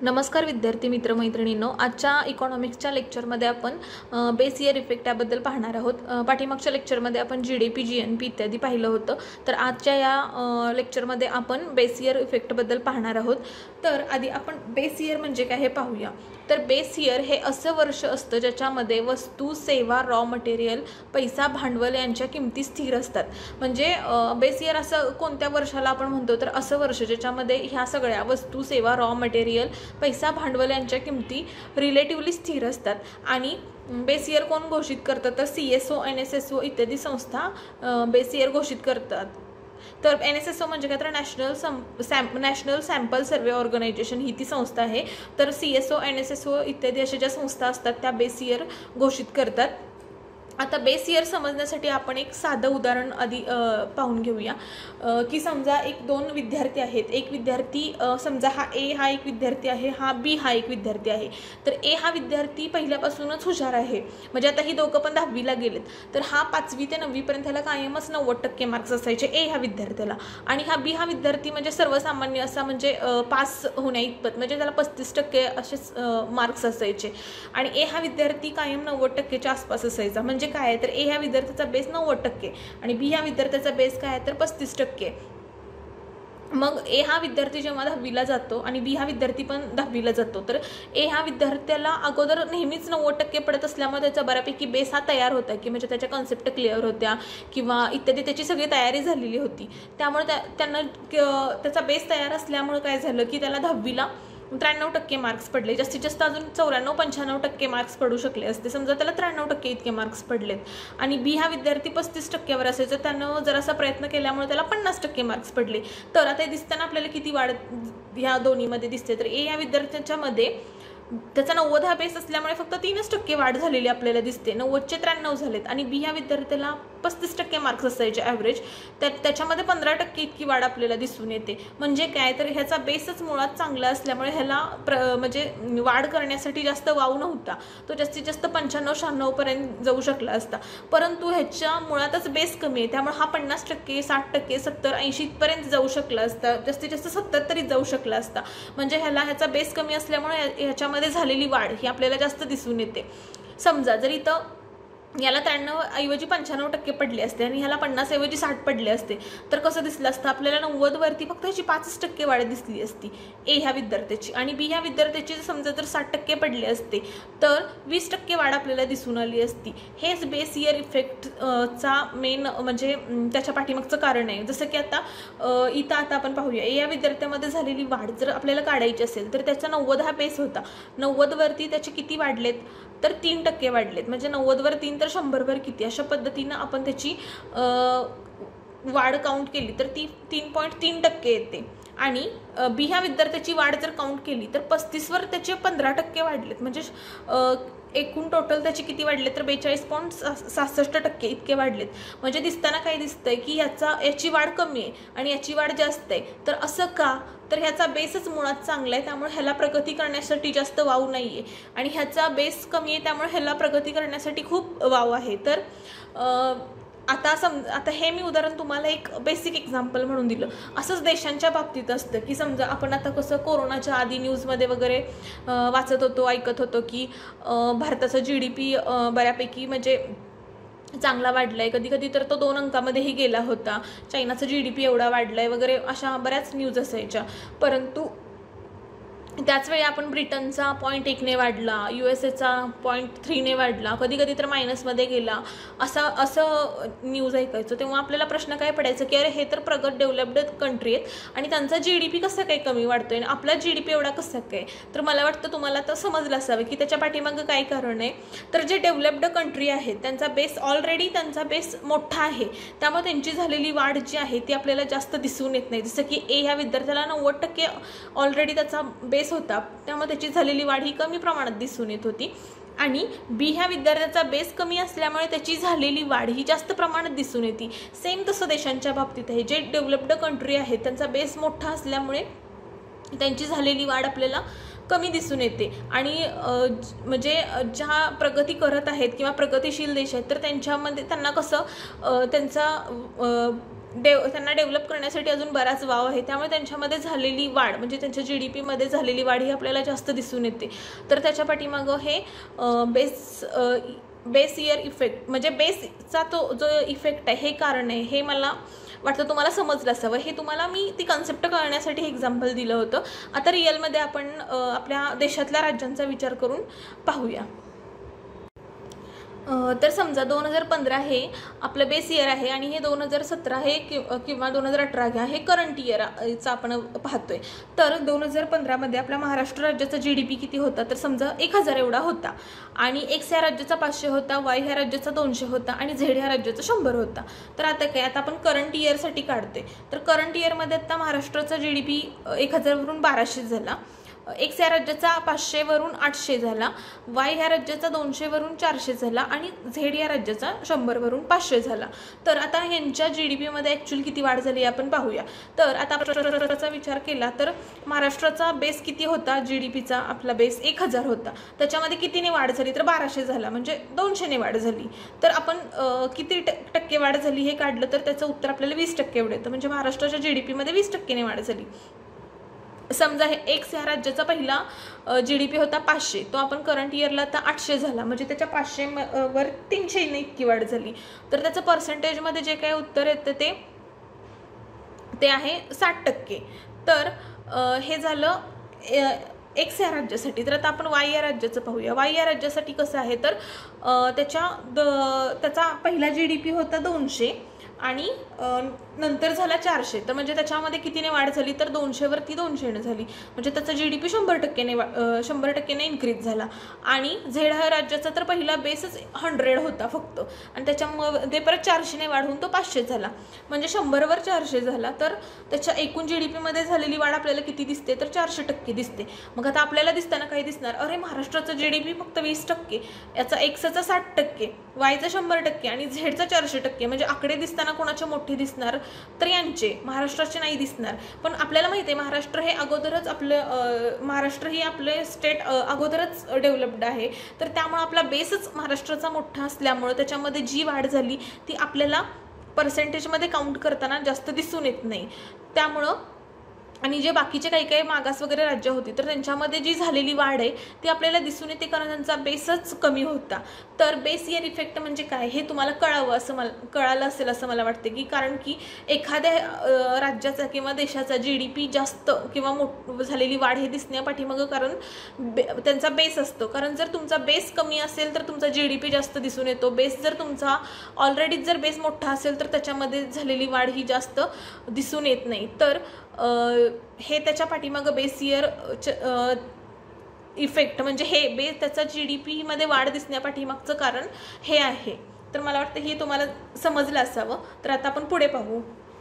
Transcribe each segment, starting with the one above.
नमस्कार विद्यार्थी मित्र मैत्रिणींनो, आजच्या इकॉनॉमिक्सच्या लेक्चरमध्ये आपण बेस इयर इफेक्ट याबद्दल पाहणार आहोत। पाठीमागच्या लेक्चरमध्ये आपण जीडीपी जीएनपी इत्यादी पाहिलं होतं, तर आजच्या या लेक्चरमध्ये आपण बेस इयर इफेक्टबद्दल पाहणार आहोत। तर आधी आपण बेस इयर म्हणजे काय हे पाहूया। तर बेस इयर हे असं वर्ष असतं ज्याच्यामध्ये वस्तू, सेवा, रॉ मटेरियल, पैसा, भांडवल यांच्या किमती स्थिर असतात। म्हणजे बेस इयर असं कोणत्या वर्षाला आपण म्हणतो, तर असं वर्ष ज्याच्यामध्ये ह्या सगळ्या वस्तू, सेवा, रॉ मटेरियल, पैसा, भांडवल यांच्या किमती रिलेटिव्हली स्थिर असतात। आणि बेस इयर कोण घोषित करतात, तर CSO, NSSO इत्यादी संस्था बेस इयर घोषित करतात। तर NSSO म्हणजे काय, तर नॅशनल सॅम्पल सर्वे ऑर्गनायझेशन ही ती संस्था आहे। तर CSO, NSSO इत्यादी अशा ज्या संस्था असतात त्या बेस इयर घोषित करतात। आता बेस इयर समजण्यासाठी आपण एक साधं उदाहरण आधी पाहून घेऊया की समजा दोन विद्यार्थी आहेत। एक विद्यार्थी समजा हा A हा एक विद्यार्थी आहे, हा B हा एक विद्यार्थी आहे। तर A हा विद्यार्थी पहिल्यापासूनच हुशार आहे, म्हणजे आता ही दोघं पण 10वीला गेलेत, तर हा 5वी ते 9वी पर्यंत ह्याला कायमच 90% मार्क्स असायचे A ह्या विद्यार्थ्याला। आणि हा B हा विद्यार्थी म्हणजे सर्वसामान्य असा, म्हणजे पास होण्या इतपत, म्हणजे त्याला 35% असेच मार्क्स असायचे। आणि A हा विद्यार्थी कायम 90%च्या आसपास असायचा। म्हणजे काय आहे, तर A ह्या विद्यार्थ्याचा बेस 90% आणि B ह्या विद्यार्थ्याचा बेस काय आहे, तर 35%। मग A हा विद्यार्थी जेव्हा 10वीला जातो आणि B हा विद्यार्थी पण 10वीला जातो, तर A ह्या विद्यार्थ्याला अगोदर नेहमीच 90% पडत असल्यामुळे त्याचा बऱ्यापैकी बेस हा तयार होता, की म्हणजे त्याच्या कॉन्सेप्ट क्लिअर होत्या किंवा इत्यादी त्याची सगळी तयारी झालेली होती। त्यामुळे त्यांना त्याचा बेस तयार असल्यामुळे काय झालं की त्याला 10वीला 93% मार्क्स पडले। जास्तीत जास्त अजून 94-95% मार्क्स पडू शकले असते, समजा त्याला 93% इतके मार्क्स पडलेत। आणि B हा विद्यार्थी 35%वर असायचा, त्यानं जरासा प्रयत्न केल्यामुळे त्याला 50% मार्क्स पडले। तर आता दिसताना आपल्याला किती वाढ ह्या दोन्हीमध्ये दिसते, तर A या विद्यार्थ्याच्या मध्ये त्याचा 90 हा बेस असल्यामुळे फक्त 3% वाढ झालेली आपल्याला दिसते, 90चे 93 झालेत। आणि B ह्या विद्यार्थ्याला 35% मार्क्स असायचे ॲव्हरेज, त्याच्यामध्ये 15% इतकी वाढ आपल्याला दिसून येते। म्हणजे काय, तर ह्याचा बेसच मुळात चांगला असल्यामुळे ह्याला म्हणजे वाढ करण्यासाठी जास्त वाव नव्हता, तो जास्तीत जास्त 95-96 पर्यंत जाऊ शकला असता। परंतु ह्याच्या मुळातच बेस कमी आहे, त्यामुळे हा 50%, 60%, 70-80 पर्यंत जाऊ शकला असता, जास्तीत जास्त 70 तरी जाऊ शकला असता। म्हणजे ह्याचा बेस कमी असल्यामुळे ह्याच्यामध्ये झालेली वाढ ही आपल्याला जास्त दिसून येते। समजा जर इथं याला 93 ऐवजी 95% पडले असते आणि ह्याला 50 ऐवजी 60 पडले असते, तर कसं दिसलं असतं, आपल्याला 90 वरती फक्त ह्याची 5% वाढ दिसली असती A ह्या विद्यार्थ्याची। आणि B ह्या विद्यार्थ्याची समजा जर 60% पडले असते तर 20% वाढ आपल्याला दिसून आली असती। हेच बेस इयर इफेक्ट चा मेन म्हणजे त्याच्या पाठीमागचं कारण आहे। जसं की आता आता आपण पाहूया, A या विद्यार्थ्यामध्ये झालेली वाढ जर आपल्याला काढायची असेल तर त्याचा 90 हा बेस होता, 90 वरती त्याचे किती वाढलेत, तर 3% वाढलेत। म्हणजे 90 वर 3 तर 100 वर किती, अशा पद्धतीनं आपण त्याची वाढ काउंट केली तर ती 3.3% येते। आणि B ह्या विद्यार्थ्याची वाढ जर काउंट केली तर 35 वर त्याचे 15% वाढलेत। म्हणजे एकूण टोटल त्याचे किती वाढले, तर 42.66% इतके वाढलेत। म्हणजे दिसताना काय दिसतंय की याची वाढ कमी आहे आणि याची वाढ जास्त आहे। तर असं का, तर ह्याचा बेसच मुळात चांगला आहे, त्यामुळे ह्याला प्रगती करण्यासाठी जास्त वाव नाही आहे। आणि ह्याचा बेस कमी आहे त्यामुळे ह्याला प्रगती करण्यासाठी खूप वाव आहे। तर आता हे मी उदाहरण तुम्हाला एक बेसिक एक्झाम्पल म्हणून दिलं। असंच देशांच्या बाबतीत असतं की समजा आपण आता कसं कोरोनाच्या आधी न्यूजमध्ये वगैरे वाचत होतो, ऐकत होतो की भारताचा GDP बऱ्यापैकी म्हणजे चांगला वाढलाय, कधी कधी तर तो 2 अंकामध्येही गेला होता, चायनाचा GDP एवढा वाढलाय वगैरे, अशा बऱ्याच न्यूज असायच्या। परंतु त्याच वेळी आपण ब्रिटनचा 0.1ने वाढला, USAचा 0.3ने वाढला, कधी कधी तर मायनसमध्ये गेला, असं न्यूज ऐकायचो। तेव्हा आपल्याला प्रश्न काय पडायचा की अरे हे तर प्रगत डेव्हलप्ड कंट्री आहेत आणि त्यांचा GDP कसा काय कमी वाढतोय आणि आपला GDP एवढा कसा काय। तर मला वाटतं तुम्हाला तर समजलं असावं की त्याच्या पाठीमागं काय कारण आहे। तर जे डेव्हलप्ड कंट्री आहेत त्यांचा बेस मोठा आहे, त्यामुळे त्यांची झालेली वाढ जी आहे ती आपल्याला जास्त दिसून येत नाही। जसं की A ह्या विद्यार्थ्याला 90% ऑलरेडी त्याचा बेस होता, त्यामुळे त्याची झालेली वाढ ही कमी प्रमाणात दिसून येत होती। आणि B ह्या विद्यार्थ्याचा बेस कमी असल्यामुळे त्याची झालेली वाढ ही जास्त प्रमाणात दिसून येते। सेम तसं देशांच्या बाबतीत आहे, जे डेव्हलप्ड कंट्री आहेत त्यांचा बेस मोठा असल्यामुळे त्यांची झालेली वाढ आपल्याला कमी दिसून येते आणि म्हणजे ज्या प्रगती करत आहेत किंवा प्रगतिशील देश आहेत तर त्यांच्यामध्ये त्यांना कसं त्यांना डेव्हलप करण्यासाठी अजून बराच वाव आहे, त्यामुळे त्यांच्यामध्ये झालेली वाढ म्हणजे त्यांच्या GDP मध्ये झालेली वाढ ही आपल्याला जास्त दिसून येते. तर त्याच्या पाठीमागं हे बेस इयर इफेक्ट म्हणजे बेसचा तो जो इफेक्ट आहे हे कारण आहे. हे मला वाटतं तुम्हाला समजलं असावं. हे तुम्हाला मी ती कन्सेप्ट कळण्यासाठी हे एक्झाम्पल दिलं होतं. आता रिअलमध्ये आपण आपल्या देशातल्या राज्यांचा विचार करून पाहूया. तर समजा 2015 हे आपलं बेस इयर आहे आणि हे 2017 हे किंवा 2018 घ्या हे करंट इयरचा आपण पाहतोय. तर 2015 मध्ये आपल्या महाराष्ट्र राज्याचा GDP किती होता तर समजा 1000 एवढा होता आणि X ह्या राज्याचा 500 होता, Y ह्या राज्याचा 200 होता आणि Z ह्या राज्याचा 100 होता. तर आता काय, आता आपण करंट इयरसाठी काढतोय. तर करंट इयरमध्ये आता महाराष्ट्राचा GDP 1000 वरून 1200 झाला, X ह्या राज्याचा 500 वरून 800 झाला, Y ह्या राज्याचा 200 वरून 400 झाला आणि Z ह्या राज्याचा 100 वरून 500 झाला. तर आता ह्यांच्या GDP मध्ये ॲक्च्युअली किती वाढ झाली आपण पाहूया. तर आता महाराष्ट्राचा विचार केला तर महाराष्ट्राचा बेस किती होता, GDPचा आपला बेस 1000 होता, त्याच्यामध्ये कितीने वाढ झाली तर 1200 झाला, म्हणजे 200ने वाढ झाली. तर आपण किती टक्के वाढ झाली हे काढलं तर त्याचं उत्तर आपल्याला 20% एवढं येतं, म्हणजे महाराष्ट्राच्या GDP मध्ये 20%ने वाढ झाली. समजा हे X ह्या राज्याचा पहिला GDP होता 500, तो आपण करंट इयरला आता 800 झाला, म्हणजे त्याच्या 500 वर 300 ने इतकी वाढ झाली. तर त्याचं पर्सेंटेजमध्ये जे काही उत्तर येतं ते आहे 60%. तर हे झालं X या राज्यासाठी. तर आता आपण Y या राज्याचं पाहूया. Y या राज्यासाठी कसं आहे तर त्याचा पहिला GDP होता 200 आणि नंतर झाला 400, तर म्हणजे त्याच्यामध्ये कितीने वाढ झाली तर 200 वरती 200ने झाली, म्हणजे त्याचा GDP 100% इन्क्रीज झाला. आणि Z ह्या राज्याचा तर पहिला बेसच 100 होता फक्त आणि त्याच्यामध्ये परत 400ने वाढून तो 500 झाला, म्हणजे 100 वर 400 झाला. तर त्याच्या एकूण GDP मध्ये झालेली वाढ आपल्याला किती दिसते तर 400% दिसते. मग आता आपल्याला दिसताना काय दिसणार, अरे महाराष्ट्राचा GDP फक्त 20%, याचा Xचा 60%, Yचा 100% आणि Zचा 400%, म्हणजे आकडे दिसताना कोणाचे मोठे दिसणार तर यांचे, महाराष्ट्राचे नाही दिसणार. पण आपल्याला माहिती आहे महाराष्ट्र हे अगोदरच महाराष्ट्र ही आपले स्टेट अगोदरच डेव्हलप्ड आहे, तर त्यामुळे आपला बेसच महाराष्ट्राचा मोठा असल्यामुळे त्याच्यामध्ये जी वाढ झाली ती आपल्याला पर्सेंटेजमध्ये काउंट करताना जास्त दिसून येत नाही. त्यामुळं आणि जे बाकीचे काही मागास वगैरे राज्य होती तर त्यांच्यामध्ये जी झालेली वाढ आहे ती आपल्याला दिसून येते कारण त्यांचा बेसच कमी होता. तर बेस इयर इफेक्ट म्हणजे काय हे तुम्हाला कळालं असेल असं मला वाटते की कारण की एखाद्या राज्याचा किंवा देशाचा GDP जास्त किंवा झालेली वाढ हे दिसण्यापाठीमागं कारण त्यांचा बेस असतो. कारण जर तुमचा बेस कमी असेल तर तुमचा GDP जास्त दिसून येतो. बेस जर तुमचा ऑलरेडीच जर बेस मोठा असेल तर त्याच्यामध्ये झालेली वाढ ही जास्त दिसून येत नाही. तर हे त्याच्या पाठीमागं बेस इयर इफेक्ट म्हणजे हे बेस त्याचा GDP मध्ये वाढ दिसण्यापाठीमागचं कारण हे आहे. तर मला वाटतं हे तुम्हाला समजलं असावं. तर आता आपण पुढे पाहू.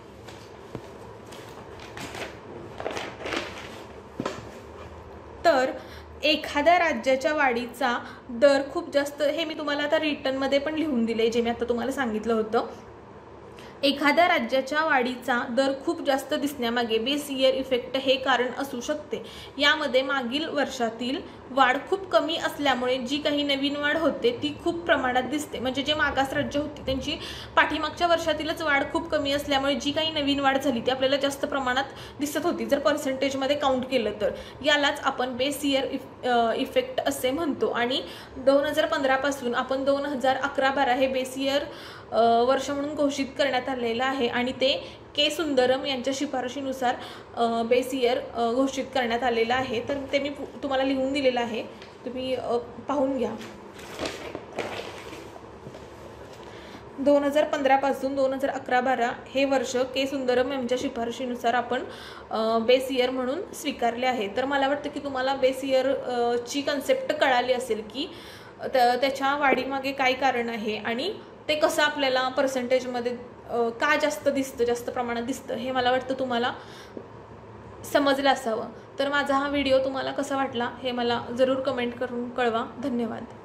तर एखाद्या राज्याच्या वाढीचा दर खूप जास्त, हे मी तुम्हाला आता रिटर्नमध्ये पण लिहून दिले जे मी आता तुम्हाला सांगितलं होतं. एखाद्या राज्याच्या वाढीचा दर खूप जास्त दिसण्यामागे बेस इयर इफेक्ट हे कारण असू शकते. यामध्ये मागील वर्षातील वाढ खूप कमी असल्यामुळे जी काही नवीन वाढ होते ती खूप प्रमाणात दिसते. म्हणजे जे मागास राज्य होती त्यांची पाठीमागच्या वर्षातीलच वाढ खूप कमी असल्यामुळे जी काही नवीन वाढ झाली ती आपल्याला जास्त प्रमाणात दिसत होती जर पर्सेंटेजमध्ये काउंट केलं तर. यालाच आपण बेस इयर इफेक्ट असे म्हणतो. आणि 2015 पासून आपण 2011-12 हे बेस इयर वर्ष म्हणून घोषित करण्यात आलेलं आहे आणि ते के सुंदरम यांच्या शिफारशीनुसार बेस इयर घोषित करण्यात आलेलं आहे. तर ते मी तुम्हाला लिहून दिलेलं आहे, तुम्ही पाहून घ्या. 2015 पासून 2011-12 हे वर्ष के सुंदरम यांच्या शिफारशीनुसार आपण बेस इयर म्हणून स्वीकारले आहे. तर मला वाटतं की तुम्हाला बेस इयर ची कन्सेप्ट कळाली असेल की त्याच्या वाढीमागे काय कारण आहे आणि ते कसं आपल्याला पर्सेंटेजमध्ये का जास्त दिसतं, जास्त प्रमाणात दिसतं, हे मला वाटतं तुम्हाला समजलं असावं. तर माझा हा व्हिडिओ तुम्हाला कसा वाटला हे मला जरूर कमेंट करून कळवा. धन्यवाद.